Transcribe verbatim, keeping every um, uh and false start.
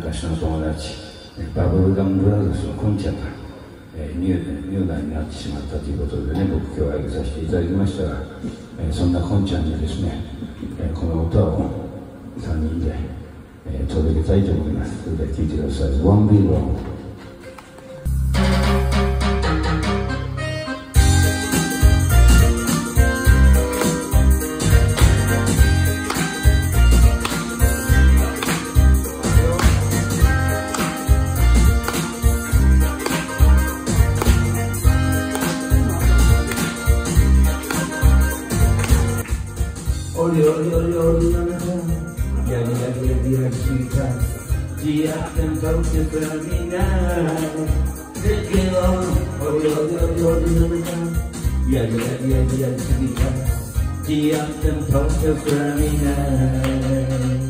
昔の友達、バブルガムブラザーズのこんちゃんが、えー、乳乳がんになってしまったということでね、僕今日は挙げさせていただきましたが、えー、そんなこんちゃんにですね、えー、この歌をさんにんで、えー、届けたいと思います。それでは聴いてください。One Be Wrong。Oli oli oli oli ya ya ya ya chica ya tanto que terminar te quedo oli oli oli oli ya ya ya ya chica ya tanto que terminar